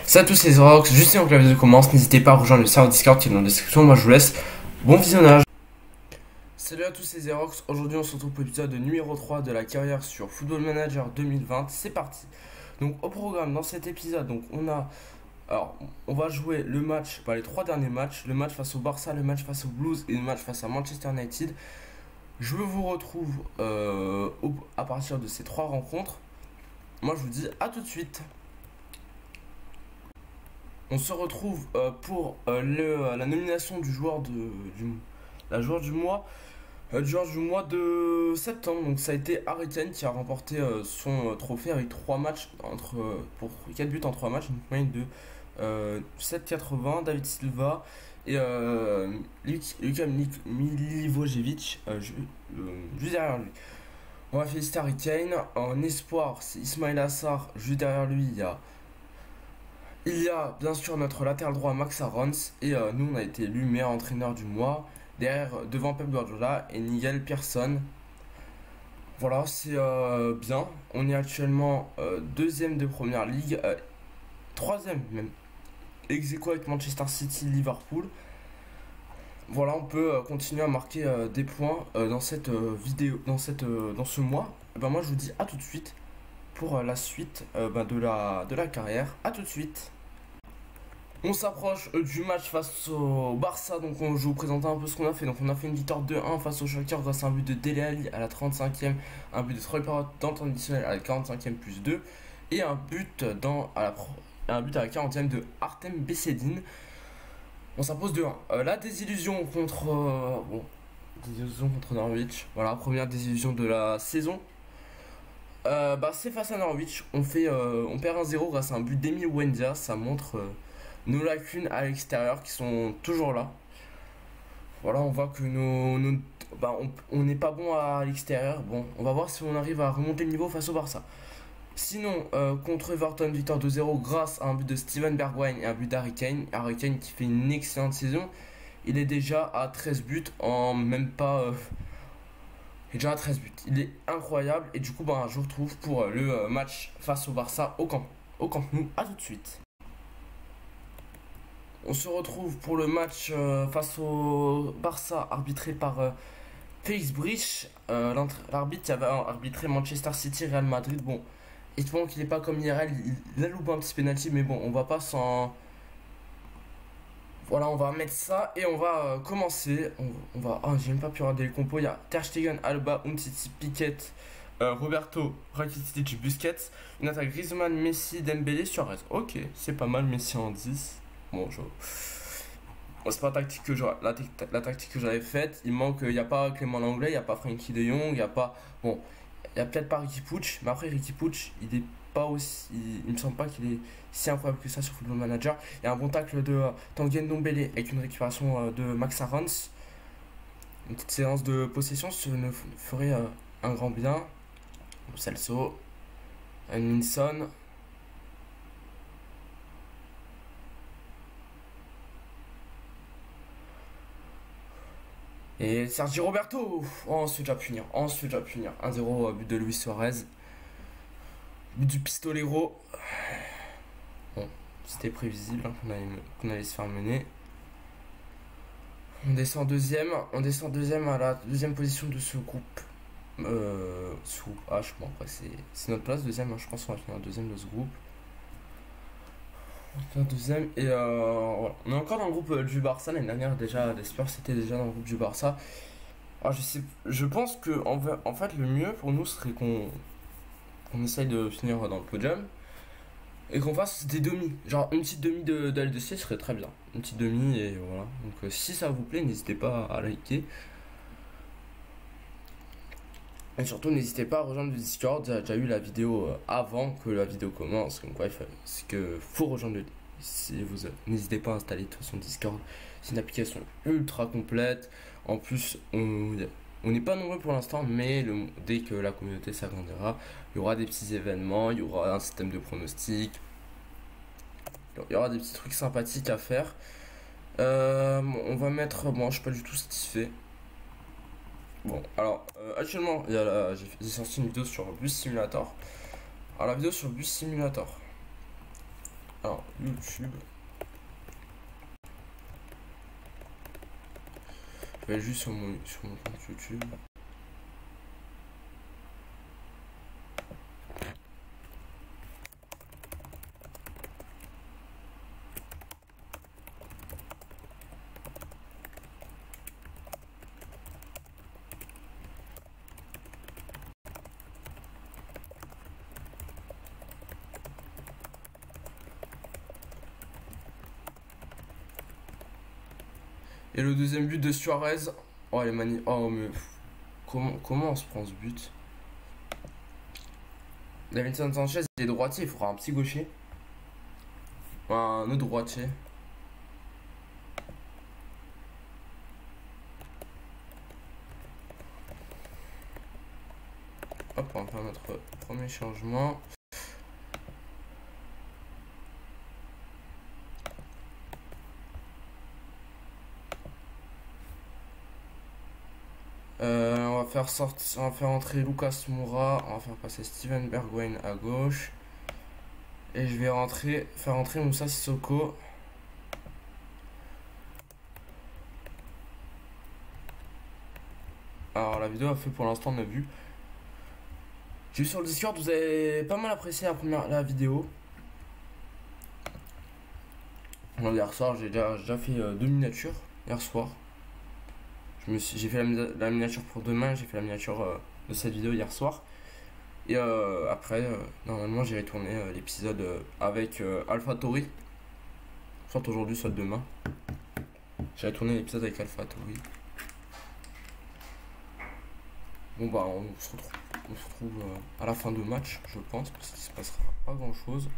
Salut à tous, c'est Zorox, juste avant que la vidéo commence, n'hésitez pas à rejoindre le serveur Discord qui est dans la description, moi je vous laisse bon visionnage. Salut à tous, c'est Zorox, aujourd'hui on se retrouve pour l'épisode numéro 3 de la carrière sur Football Manager 2020, c'est parti. Donc au programme, dans cet épisode, donc on va jouer le match, les trois derniers matchs, le match face au Barça, le match face au Blues et le match face à Manchester United. Je vous retrouve à partir de ces trois rencontres. Moi je vous dis à tout de suite. On se retrouve pour la nomination du joueur du mois de septembre. Donc ça a été Harry Kane qui a remporté son trophée avec 3 matchs pour 4 buts en 3 matchs, une moyenne de 7,80. David Silva et Luka Milivojevic juste derrière lui. On va féliciter Harry Kane. En espoir, c'est Ismail Assar. Juste derrière lui, il y a bien sûr notre latéral droit Max Aarons et nous on a été élu meilleur entraîneur du mois devant Pep Guardiola et Nigel Pearson. Voilà, c'est bien. On est actuellement deuxième de première ligue, troisième même, ex aequo avec Manchester City, Liverpool. Voilà, on peut continuer à marquer des points dans cette vidéo, dans ce mois. Et ben moi je vous dis à tout de suite pour la suite de la carrière. À tout de suite. On s'approche du match face au Barça, donc je vais vous présenter un peu ce qu'on a fait. Donc on a fait une victoire 2-1 face au Shakhtar grâce à un but de Dele Alli à la 35e, un but de Troy Parrott dans le temps additionnel à la 45e plus 2 et un but à la 40e de Artem Bessedine. On s'impose 2-1. La désillusion contre Norwich. Voilà, première désillusion de la saison. C'est face à Norwich. On perd 1-0 grâce à un but d'Emile Buendia. Ça montre nos lacunes à l'extérieur qui sont toujours là. Voilà, on voit que on n'est pas bon à l'extérieur. Bon, on va voir si on arrive à remonter le niveau face au Barça. Sinon, contre Everton, victoire 2-0 grâce à un but de Steven Bergwijn et un but d'Harry Kane. Harry Kane qui fait une excellente saison. Il est déjà à 13 buts en même pas... il est déjà à 13 buts. Il est incroyable. Et du coup, je vous retrouve pour le match face au Barça au Camp Nou. A tout de suite. On se retrouve pour le match face au Barça arbitré par Félix Brych, l'arbitre qui avait arbitré Manchester City, Real Madrid. Bon, espérons qu'il n'est pas comme IRL, il a loupé un petit penalty, mais bon, on va pas s'en... Voilà, on va mettre ça et on va commencer. J'ai même pas pu regarder les compos. Il y a Ter Stegen, Alba, Umtiti, Piquet, Roberto, Rakitic, Busquets. Une attaque Griezmann, Messi, Dembélé, Suarez. Ok, c'est pas mal, Messi en 10. Bon, c'est pas la tactique la tactique que j'avais faite. Il manque, il n'y a pas Clément Langlais, il n'y a pas Frenkie de Jong, il n'y a pas... Bon, il n'y a peut-être pas Riqui Puig, mais après Riqui Puig, il est pas aussi... Il me semble pas qu'il est si incroyable que ça sur Football Manager. Il y a un bon tacle de Tanguy Ndombele avec une récupération de Max Aarons. Une petite séance de possession, ce ne ferait un grand bien. Celso, Minson... Et Sergi Roberto, on se fait déjà punir. 1-0, but de Luis Suarez. But du Pistolero. Bon, c'était prévisible qu'on allait se faire mener. On descend deuxième à la deuxième position de ce groupe. Sous H, bon après c'est notre place, deuxième, je pense qu'on va finir deuxième de ce groupe. Deuxième et voilà. On est encore dans le groupe du Barça. L'année dernière déjà les Spurs c'était déjà dans le groupe du Barça. Alors je pense que en fait le mieux pour nous serait qu'on essaye de finir dans le podium et qu'on fasse des demi, genre une petite demi de LDC serait très bien, une petite demi et voilà. Donc si ça vous plaît n'hésitez pas à liker et surtout n'hésitez pas à rejoindre le Discord. J'ai déjà eu la vidéo avant que la vidéo commence, donc ouais, c'est que faut rejoindre si vous n'hésitez pas à installer de toute façon Discord. C'est une application ultra complète. En plus on n'est pas nombreux pour l'instant, mais dès que la communauté s'agrandira, il y aura des petits événements, il y aura un système de pronostics, il y aura des petits trucs sympathiques à faire. On va mettre... Bon, je suis pas du tout satisfait. Bon, alors, actuellement, j'ai sorti une vidéo sur Bus Simulator. Alors, la vidéo sur Bus Simulator. Alors, YouTube. Je vais aller juste sur mon compte YouTube. Et le deuxième but de Suarez. Oh, elle est magnifique. Oh, mais comment on se prend ce but? Davinson Sanchez, il est droitier, il faudra un petit gaucher. Un autre droitier. Hop, on va faire notre premier changement. On va faire entrer Lucas Moura, on va faire passer Steven Bergwijn à gauche. Et je vais faire entrer Moussa Sissoko. Alors la vidéo a fait pour l'instant 9 vues. J'ai vu sur le Discord, vous avez pas mal apprécié la vidéo. Hier soir, j'ai déjà fait 2 miniatures. Hier soir. J'ai fait la miniature pour demain, j'ai fait la miniature de cette vidéo hier soir. Et après, normalement, j'irai tourner l'épisode avec AlphaTauri. Soit aujourd'hui, soit demain. J'irai tourner l'épisode avec AlphaTauri. Bon bah on se retrouve à la fin de match, je pense, parce qu'il se passera pas grand chose.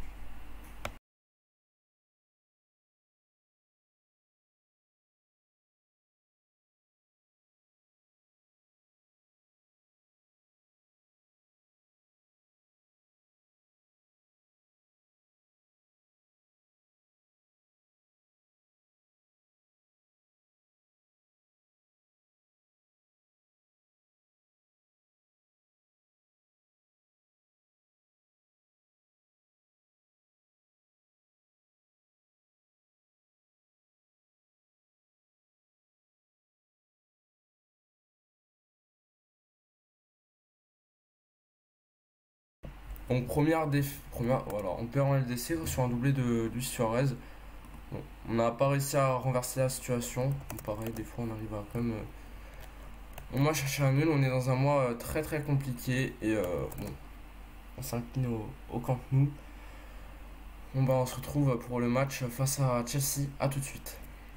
Donc voilà, on perd en LDC sur un doublé de Luis Suarez. Bon, on n'a pas réussi à renverser la situation. Pareil, des fois on arrive à quand même. On m'a cherché un nul, on est dans un mois très très compliqué et bon, on s'incline au Camp Nou. Bon bah on se retrouve pour le match face à Chelsea, à tout de suite.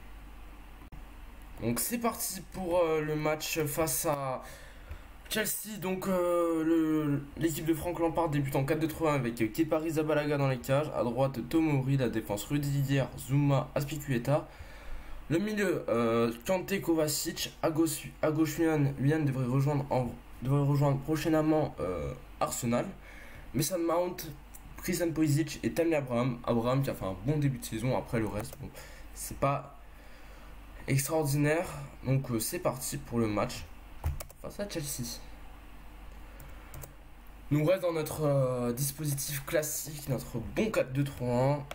Donc c'est parti pour le match face à Chelsea. Donc l'équipe de Franck Lampard débute en 4-2-3-1 avec Kepa Arrizabalaga dans les cages. À droite Tomori, la défense Rudy Zouma, Aspilicueta. Le milieu Kanté, Kovacic. À gauche Willian devrait rejoindre prochainement Arsenal. Mason Mount, Christian Pulisic et Tammy Abraham. Abraham qui a fait un bon début de saison. Après le reste, bon, c'est pas extraordinaire. Donc c'est parti pour le match face à Chelsea. Nous reste dans notre dispositif classique, notre bon 4-2-3-1.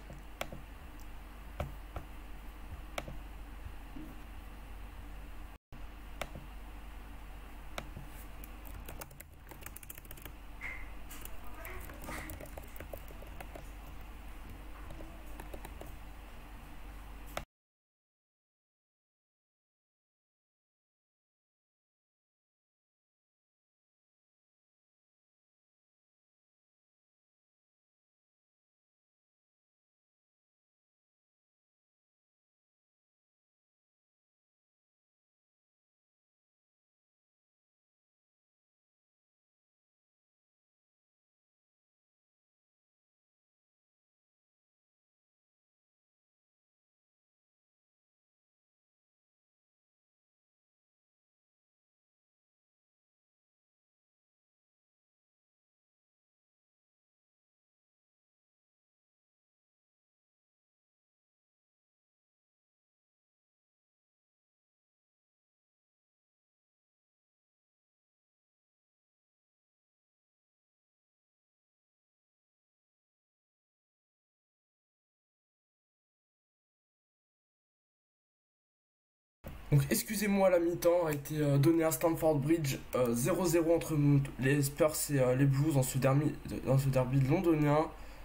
Donc excusez-moi, la mi-temps a été donnée à Stamford Bridge, 0-0 entre les Spurs et les Blues dans ce derby londonien.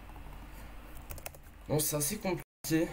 Bon, c'est assez compliqué.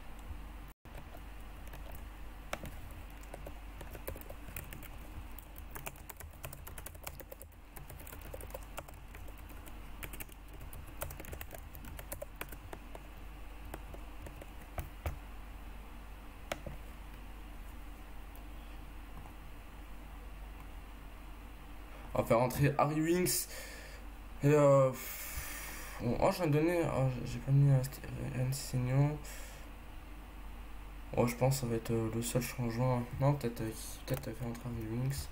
On va faire rentrer Harry Winks. Et bon, oh, je viens de donner. Oh, j'ai pas mis Enseignant. Oh, je pense que ça va être le seul changement. Non, peut-être faire rentrer Harry Winks.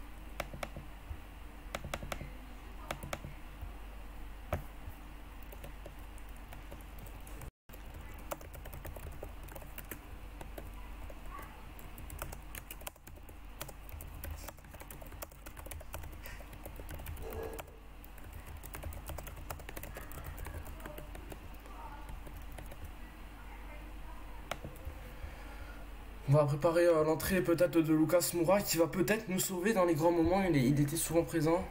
On va préparer l'entrée peut-être de Lucas Moura qui va peut-être nous sauver dans les grands moments. Il était souvent présent.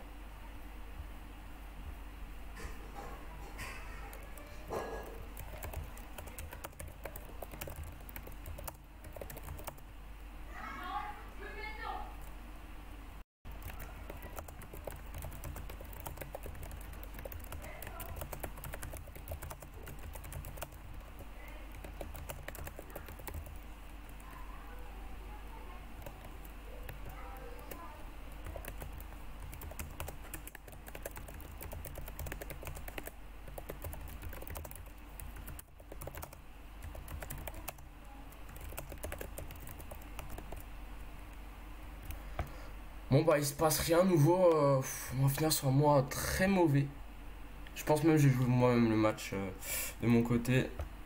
Bon bah il se passe rien de nouveau, on va finir sur un mois très mauvais. Je pense même que j'ai joué moi-même le match de mon côté.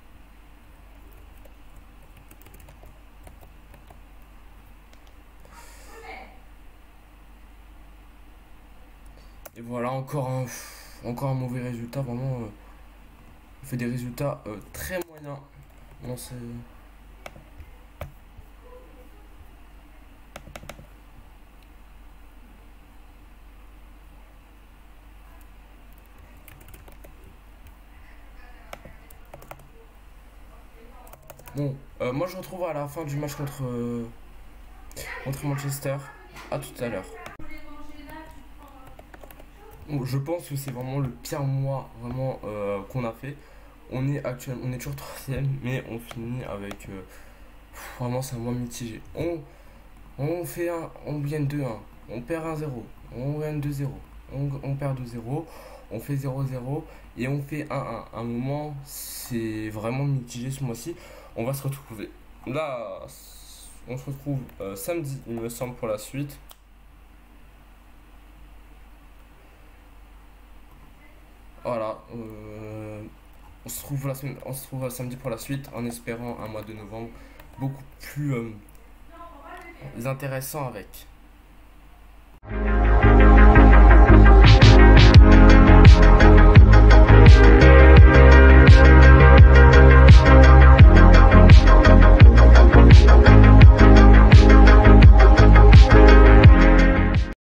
Et voilà, encore un mauvais résultat, vraiment. On fait des résultats très moyens. Non, c'est... Bon, moi je retrouve à la fin du match contre Manchester. À tout à l'heure. Bon, je pense que c'est vraiment le pire mois vraiment qu'on a fait. On est toujours troisième, mais on finit avec vraiment c'est un mois mitigé. On gagne 2-1, on perd 1-0, on gagne 2-0, on perd 2-0, on fait 0-0 et on fait 1-1. Un moment, c'est vraiment mitigé ce mois-ci. On va se retrouver là, on se retrouve samedi, il me semble, pour la suite. Voilà, on se trouve samedi pour la suite en espérant un mois de novembre beaucoup plus intéressant avec.